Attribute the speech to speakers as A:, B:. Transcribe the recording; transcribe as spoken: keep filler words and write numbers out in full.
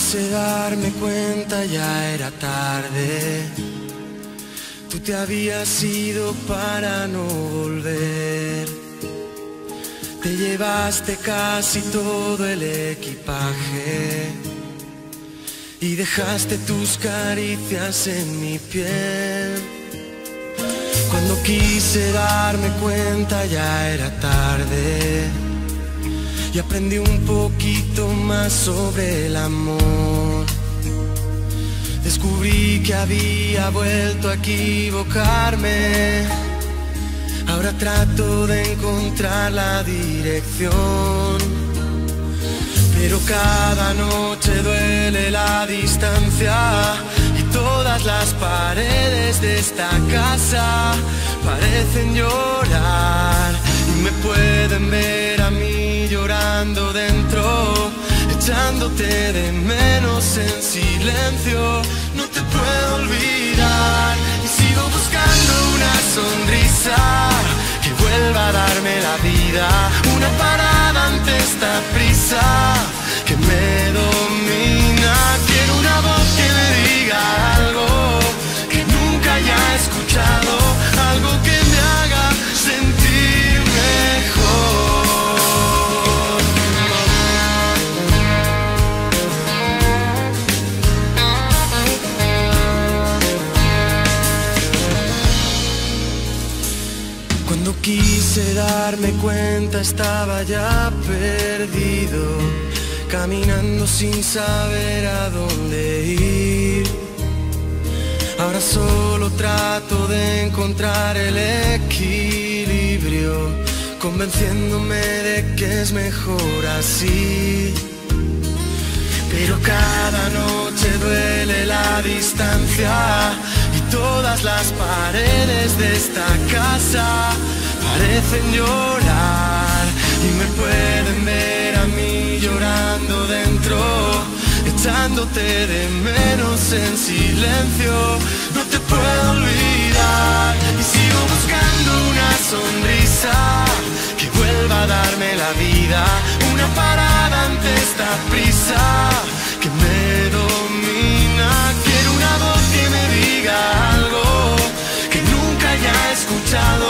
A: quise darme cuenta ya era tarde. Tú te habías ido para no volver. Te llevaste casi todo el equipaje y dejaste tus caricias en mi piel. Cuando quise darme cuenta ya era tarde y aprendí un poquito más sobre el amor. Descubrí que había vuelto a equivocarme. Ahora trato de encontrar la dirección, pero cada noche duele la distancia y todas las paredes de esta casa parecen llorar y me pueden ver a mí llorando dentro, echándote de menos en silencio. No te puedo olvidar y sigo buscando una sonrisa que vuelva a darme la vida, una parada ante esta prisa que me domina. Quiero una voz que me diga algo que nunca haya escuchado, algo que me haga sentir mejor. Cuando quise darme cuenta estaba ya perdido, caminando sin saber a dónde ir. Ahora solo trato de encontrar el equilibrio, convenciéndome de que es mejor así. Pero cada noche duele la distancia y todas las paredes de esta casa parecen llorar y me pueden ver a mí llorando dentro, echándote de menos en silencio. No te puedo olvidar y sigo buscando una sonrisa que vuelva a darme la vida, una parada ante esta prisa que me domina. Quiero una voz que me diga algo que nunca haya escuchado,